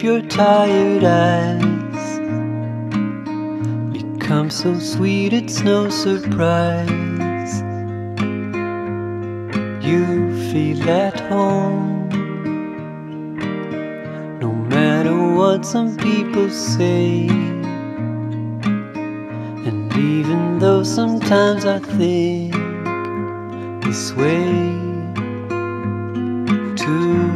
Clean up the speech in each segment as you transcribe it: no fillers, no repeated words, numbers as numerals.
your tired eyes become so sweet it's no surprise. You feel at home, no matter what some people say. And even though sometimes I think this way too,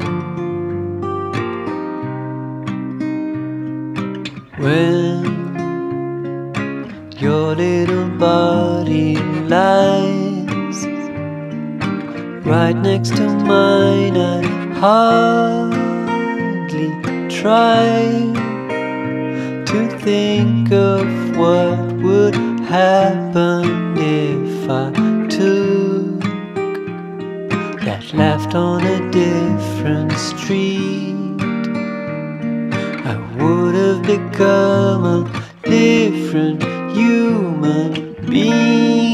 when your little body lies right next to mine, I hardly try to think of what would happen if I took that left on a different street. I would have become a different human being.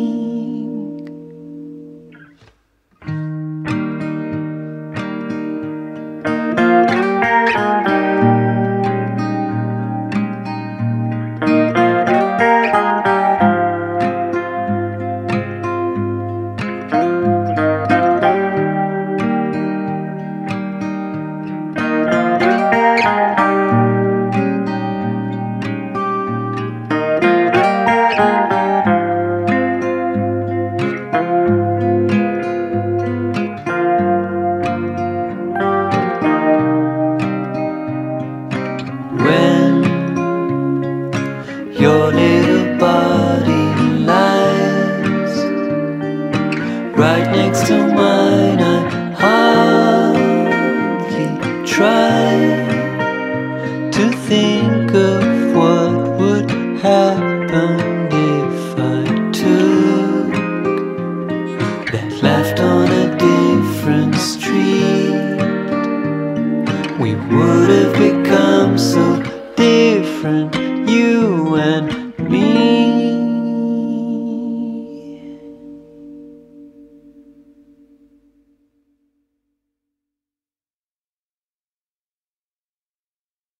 Your little body lies right next to mine, I hardly try to think of what would happen if I took that left on a different street. We would have become so different, you and me.